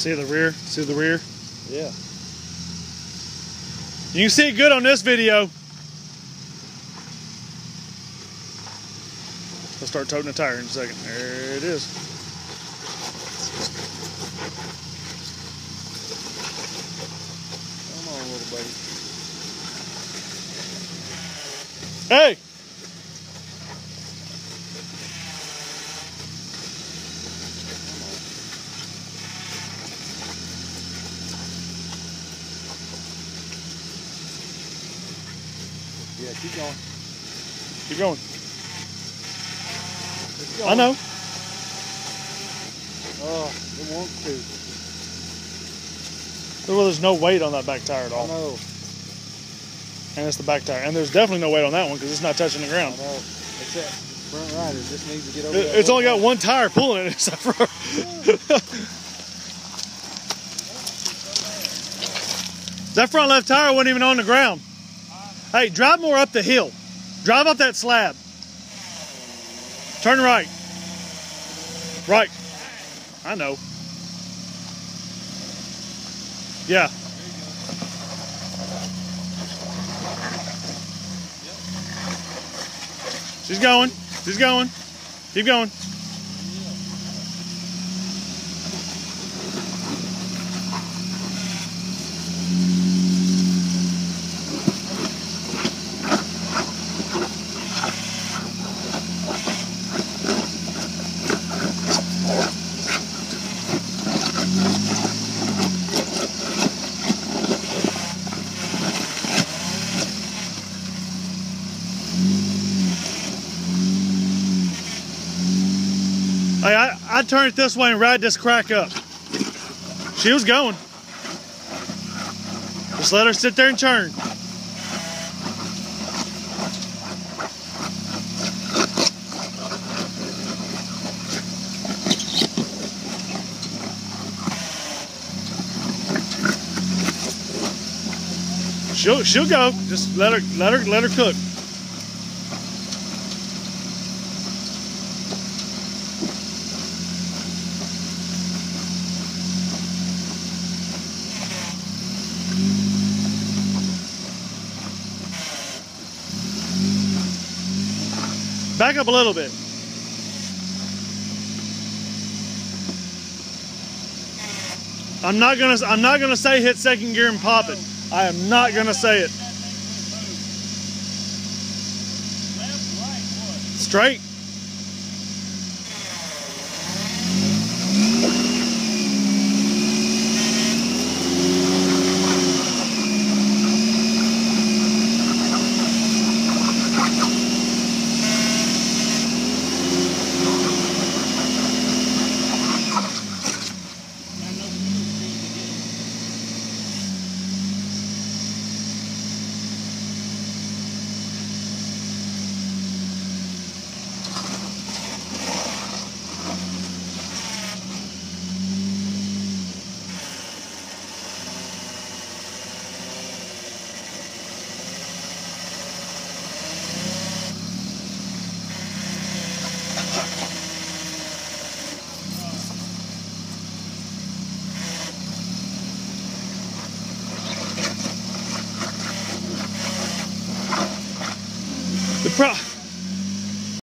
See the rear? See the rear? Yeah. You can see it good on this video. I'll start toting the tire in a second. There it is. Come on, little buddy. Hey! Yeah, keep going. Keep going. Keep going. I know. Oh, it wants to. Well, there's no weight on that back tire at all. I know. And it's the back tire. And there's definitely no weight on that one because it's not touching the ground. I know. Except front rider just needs to get over that. It's only got one tire pulling it. That front left tire wasn't even on the ground. Hey, drive more up the hill. Drive up that slab. Turn right. Right. I know. Yeah. She's going. She's going. Keep going. Hey, I'd turn it this way and ride this crack up. She was going. Just let her sit there and churn. She'll go. Just let her cook. Back up a little bit. I'm not gonna say hit second gear and pop it. I am not gonna say it. Straight. The